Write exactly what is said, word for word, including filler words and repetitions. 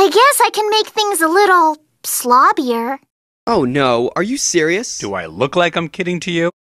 I guess I can make things a little slobbier. Oh no, are you serious? Do I look like I'm kidding to you?